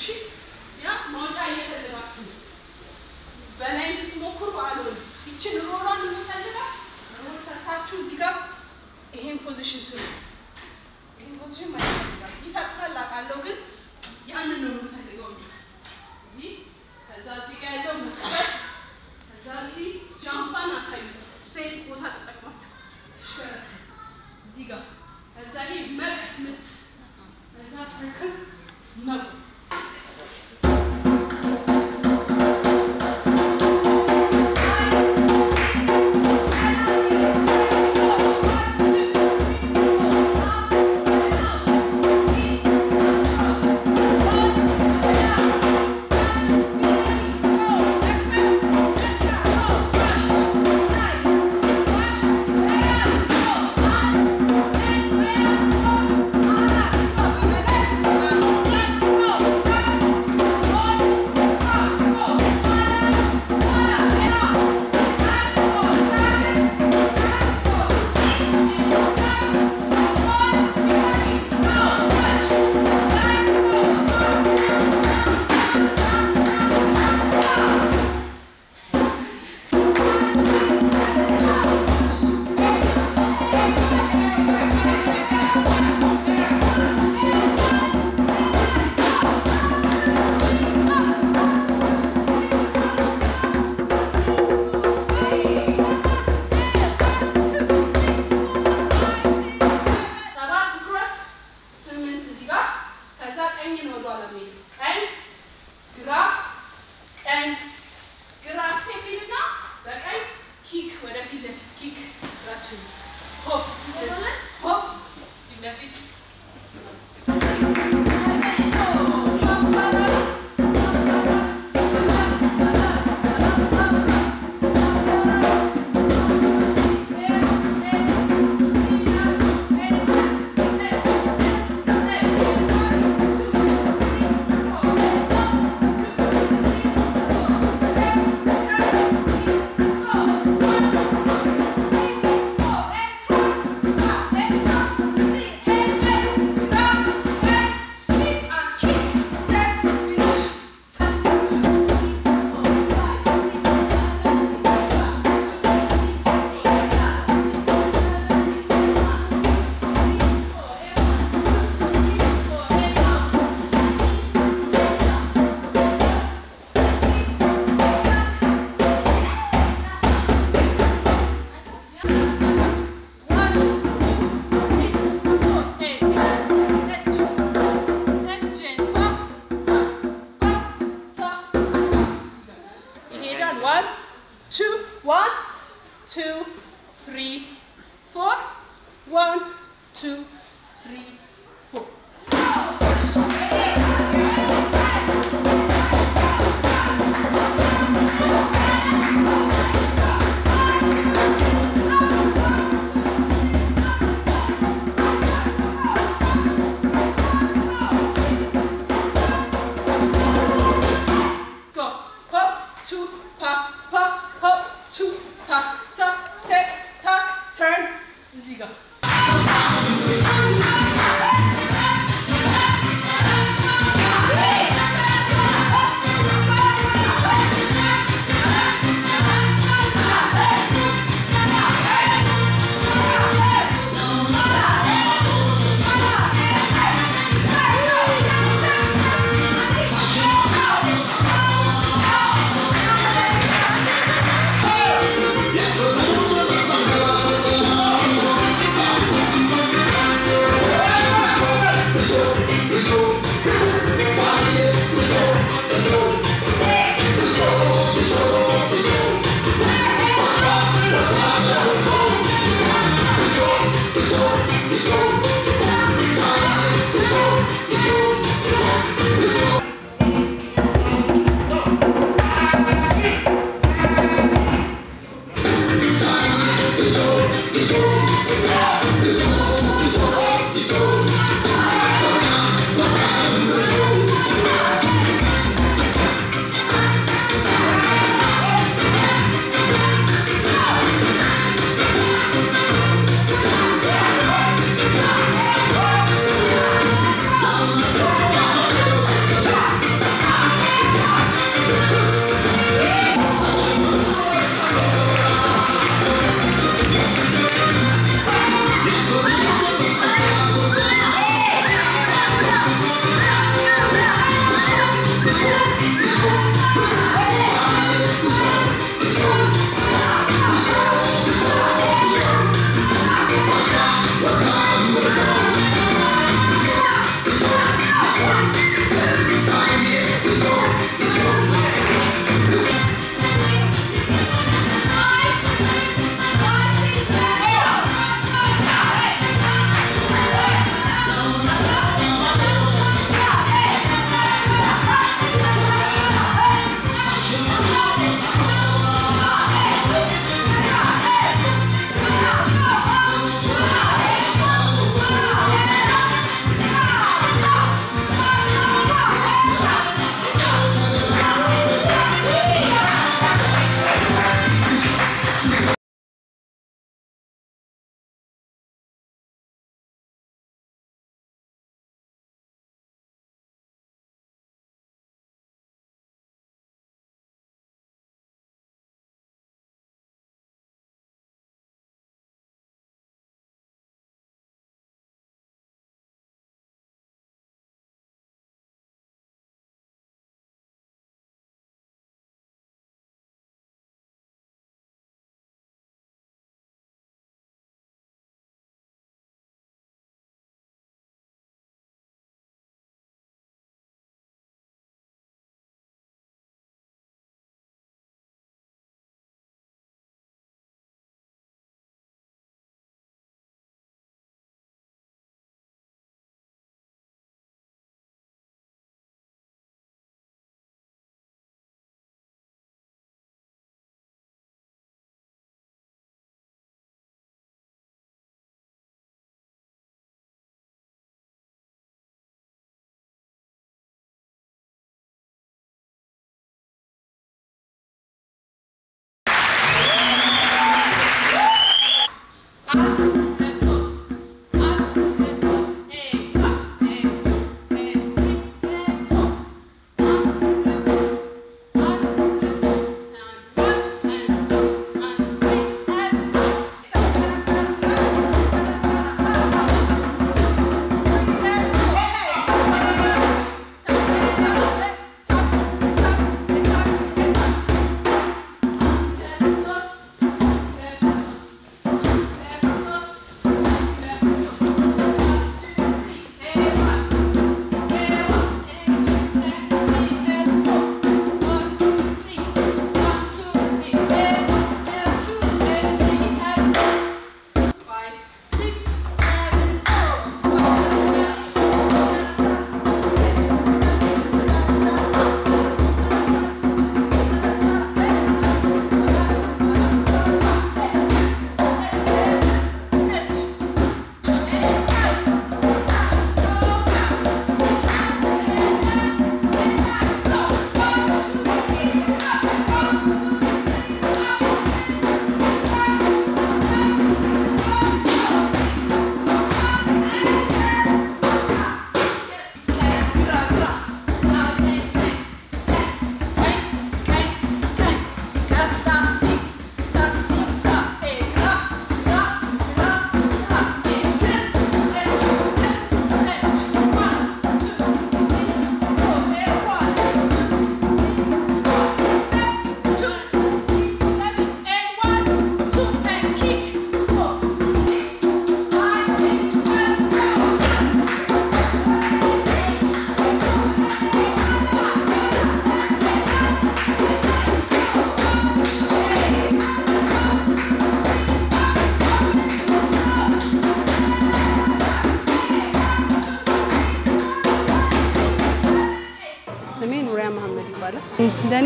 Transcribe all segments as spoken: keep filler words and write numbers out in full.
እሺ ያ ማውጫ እየፈለጋችሁ በላይ ስትሞክሩ አሉን ይችን ሮራን እንፈልጋ ሮር ሰጣችሁ እዚህ ጋር ይሄን ፖዚሽን ስሩ ይሄን ፖዚሽን ማለት ይፈቅዳል አቃለው ግን ያንን ነው የምፈልገው እዚህ ከዛ እዚህ ጋር ያለው መክፈት ከዛ እዚህ ጃምፓን አሳዩ ስፔስ ቦታ ተጠቅማችሁ ተሽከረከሩ እዚህ ጋር ከዛ ይሄ መቅስ ምት ከዛ ሰርክል ነው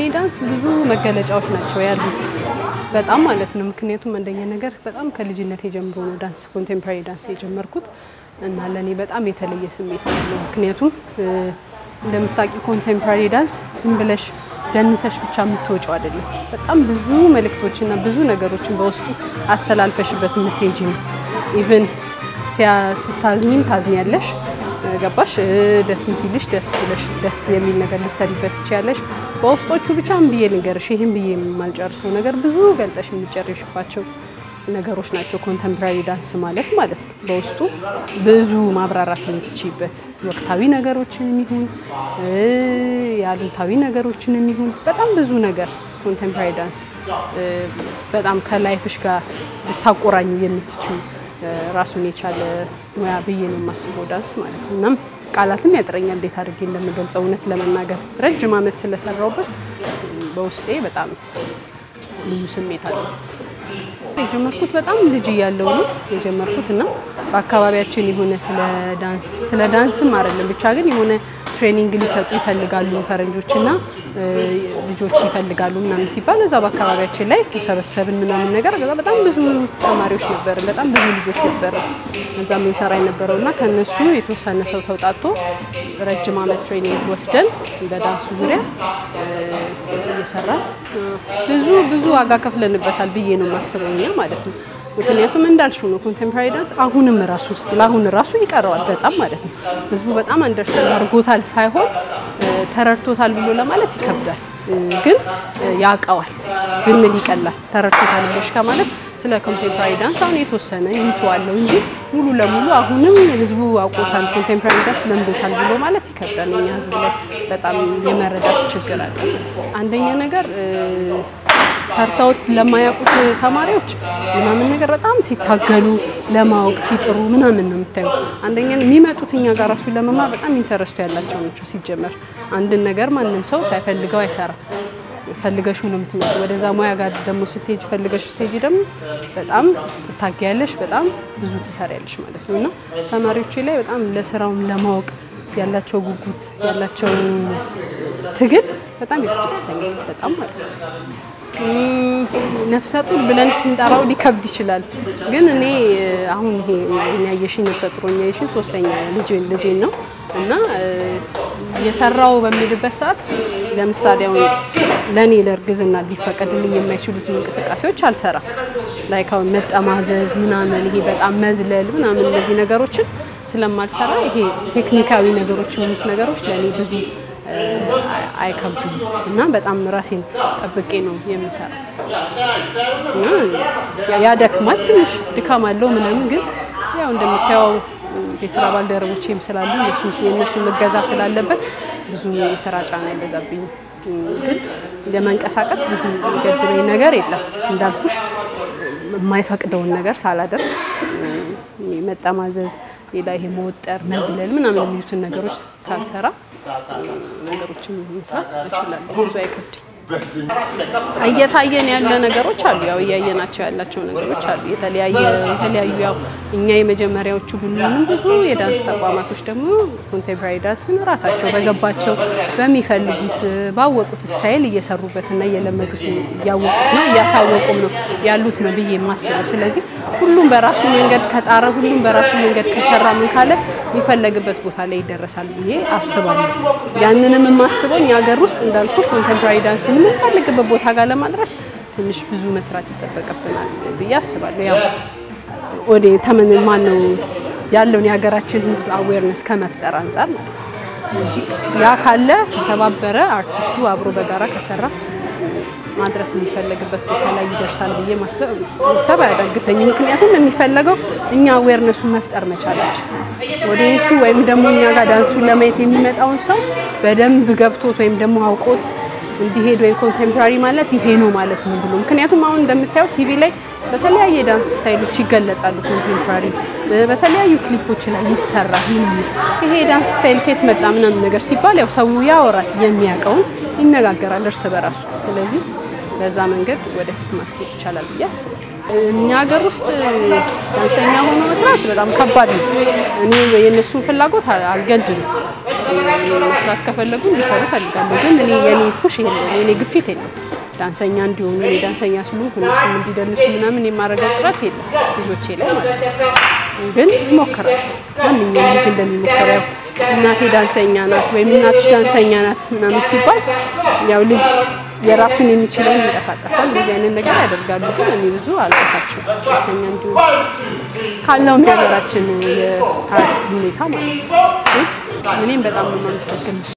ዳንስ ብዙ መገለጫዎች ናቸው ያሉት በጣም ማለት ነው ምክንያቱም አንደኛ ነገር በጣም ከልጅነት ጀምሮ ነው ዳንስ ኮንቴምፖራሪ ዳንስ የጀመርኩት እና ለኔ በጣም የተለየ ስሜት አለው ምክንያቱም እንደምታውቂ ኮንቴምፖራሪ ዳንስ ዝም ብለሽ ደንሰሽ ብቻ የምትወጪው አይደለም በጣም ብዙ መልእክቶችና ብዙ ነገሮችን በውስጡ አስተላልፈሽበት የምትሄጂ ነው ኢቭን ሲያስታዝኝም ታዝኛለሽ ገባሽ ደስ እንቲልሽ ደስ ይለሽ ደስ የሚል ነገር ልትሰሪበት ትችያለሽ በውስጦቹ ብቻ እንብዬ ልንገርሽ ይሄን ብዬ የማልጨርሰው ነገር ብዙ ገልጠሽ የምትጨርሽባቸው ነገሮች ናቸው ኮንቴምፖራሪ ዳንስ ማለት ማለት ነው በውስጡ ብዙ ማብራራት የምትችይበት ወቅታዊ ነገሮችን ይሁን ያሉታዊ ነገሮችን ይሁን በጣም ብዙ ነገር ኮንቴምፖራሪ ዳንስ በጣም ከላይፍሽ ጋር ልታቆራኙ የምትችዩ ራሱን የቻለ ሙያ ብዬ ነው የማስበው ዳንስ ማለት ነው እና ቃላትም ያጥረኛል እንዴት አድርጌ እንደምገልጸው እውነት ለመናገር ረጅም አመት ስለሰራውበት በውስጤ በጣም ልዩ ስሜት አለው የጀመርኩት በጣም ልጅ ያለው ነው የጀመርኩትና በአካባቢያችን የሆነ ስለ ዳንስ ስለ ዳንስም አይደለም ብቻ ግን የሆነ ትሬኒንግ ሊሰጡ ይፈልጋሉ ፈረንጆችና ልጆች ይፈልጋሉ ምናምን ሲባል እዛ በአካባቢያችን ላይ ተሰበሰብን ምናምን ነገር በጣም ብዙ ተማሪዎች ነበር በጣም ብዙ ልጆች ነበር እዛ ምን ሰራ የነበረውና ከነሱ የተወሰነ ሰው ተውጣጥቶ ረጅም አመት ትሬኒንግ ወስደን በዳንሱ ዙሪያ እየሰራ ብዙ ብዙ ዋጋ ከፍለንበታል ብዬ ነው ማስበውኛ ማለት ነው ምክንያቱም እንዳልሽው ነው ኮንቴምፖራሪ ዳንስ አሁንም ራሱ ውስጥ ለአሁን ራሱ ይቀርባል በጣም ማለት ነው ህዝቡ በጣም አንደርስታንድ አድርጎታል ሳይሆን ተረድቶታል ብሎ ለማለት ይከብዳል ግን ያቃዋል ግን ምን ይቀላል ተረድቶታል ብለሽ ከማለት ስለ ኮንቴምፖራሪ ዳንስ አሁን የተወሰነ ይንተዋለው እንጂ ሙሉ ለሙሉ አሁንም ህዝቡ አውቆታል ኮንቴምፖራሪ ዳንስ ለምዶታል ብሎ ማለት ይከብዳል እኛ ህዝብ ላይ በጣም የመረዳት ችግር አለ አንደኛ ነገር ሰርታውት ለማያውቁት ተማሪዎች ምናምን ነገር በጣም ሲታገሉ ለማወቅ ሲጥሩ ምናምን ነው የምታዩ አንደኛ የሚመጡትኛ ጋር ራሱ ለመማር በጣም ኢንተረስት ያላቸው ናቸው ሲጀመር አንድ ነገር ማንንም ሰው ሳይፈልገው አይሰራ ፈልገሽ ነው የምትመጪው ወደዛ ሙያ ጋር ደግሞ ስትሄጂ ፈልገሽ ስትሄጂ ደግሞ በጣም ትታገያለሽ በጣም ብዙ ትሰሪያለሽ ማለት ነውና ተማሪዎች ላይ በጣም ለስራው ለማወቅ ያላቸው ጉጉት ያላቸው ትግል በጣም ያስደስተኛል በጣም ማለት ነው ነፍሰጡር ብለን ስንጠራው ሊከብድ ይችላል ግን እኔ አሁን ይሄ ያየሽኝ ነፍሰጡሮኛ ይሽን ሶስተኛ ልጅ ልጅ ነው እና የሰራው በሚልበት ሰዓት ለምሳሌ አሁን ለኔ ለርግዝና ሊፈቀድልኝ የማይችሉት እንቅስቃሴዎች አልሰራ ላይክ አሁን መጠማዘዝ ምናምን ይሄ በጣም መዝለል ምናምን እነዚህ ነገሮችን ስለማልሰራ ይሄ ቴክኒካዊ ነገሮች ምንት ነገሮች ለኔ ብዙ አይከብዱም እና በጣም ራሴን ጠብቄ ነው የምሰራው እና ያደክማል ትንሽ ድካም አለው ምናምን ግን ያው እንደምታየው የስራ ባልደረቦቼም ስላሉ እነሱ የነሱ መገዛ ስላለበት ብዙ የስራ ጫና አይበዛብኝ ግን ለማንቀሳቀስ ብዙ ገድበኝ ነገር የለም እንዳልኩሽ የማይፈቅደውን ነገር ሳላደርግ መጠማዘዝ ሌላ ይሄ መወጠር መዝለል ምናምን የሚሉትን ነገሮች ሳልሰራ ነገሮችን መስራት እችላለሁ ብዙ አይከብድም እየታየን ያለ ነገሮች አሉ ያው ያየናቸው ያላቸው ነገሮች አሉ የተለያየ የተለያዩ ያው እኛ የመጀመሪያዎቹ ብንሆንም ብዙ የዳንስ ተቋማቶች ደግሞ ኮንቴምፖራሪ ዳንስን ራሳቸው በገባቸው በሚፈልጉት ባወቁት ስታይል እየሰሩበትና እየለመዱት ያወቁት ነው ያሳወቁም ነው ያሉት ነው ብዬ ማስበው ስለዚህ ሁሉም በራሱ መንገድ ከጣረ ሁሉም በራሱ መንገድ ከሰራ ምን ካለ ይፈልግበት ቦታ ላይ ይደረሳል ብዬ አስባለሁ ያንንም ማስበው ያገር ውስጥ እንዳልኩ ኮንቴምፖራሪ ዳንስ ምን ፈልግበት ቦታ ጋር ለማድረስ ትንሽ ብዙ መስራት ይተበቀብናል ብዬ አስባለሁ ያው ወደ ተመን ማን ነው ያለውን ያገራችን ህዝብ አዌርነስ ከመፍጠር አንፃር እንጂ ያ ካለ ተባበረ አርቲስቱ አብሮ በጋራ ከሰራ ማድረስ የሚፈልግበት ቦታ ላይ ይደርሳል ብዬ ማሰብ ሰብ ያዳግተኝ ምክንያቱም የሚፈልገው እኛ አዌርነሱን መፍጠር መቻላችን ወደሱ ወይም ደግሞ እኛ ጋር ዳንሱን ለማየት የሚመጣውን ሰው በደንብ ገብቶት ወይም ደግሞ አውቆት እንዲሄድ ወይ ኮንቴምፖራሪ ማለት ይሄ ነው ማለት ነው ብሎ ምክንያቱም አሁን እንደምታዩት ቲቪ ላይ በተለያየ ዳንስ ስታይሎች ይገለጻሉ ኮንቴምፖራሪ በተለያዩ ክሊፖች ላይ ይሰራል ይሄ ዳንስ ስታይል ከየት መጣ ምናምን ነገር ሲባል ያው ሰው ያወራል የሚያቀው ይነጋገራል እርስ በራሱ ስለዚህ በዛ መንገድ ወደፊት ማስኬድ ይቻላል ያስባል እኛ ሀገር ውስጥ ዳንሰኛ ሆኖ መስራት በጣም ከባድ ነው እኔ የነሱን ፍላጎት አልገድም መስራት ከፈለጉ እንዲሰሩ ፈልጋለሁ ግን እኔ የኔ ፑሽ የለም የኔ ግፊት የለም ዳንሰኛ እንዲሆኑ እኔ ዳንሰኛ ስለሆንኩ እነሱም እንዲደንሱ ምናምን የማረጋገጥ ጥረት የለም ልጆቼ ላይ ማለት ነው ግን ይሞክራል ማንኛውም ልጅ እንደሚሞክረው እናቴ ዳንሰኛ ናት ወይ እናትሽ ዳንሰኛ ናት ምናምን ሲባል ያው ልጅ የራሱን የሚችለው ይንቀሳቀሳል እንደዚህ አይነት ነገር ያደርጋሉ ግን እኔ ብዙ አልቀታቸው ዳንሰኛ እንዲሆኑ ካለው ነገራችን የአርት ሁኔታ ማለት ነው እኔም በጣም ነው የማመሰግነው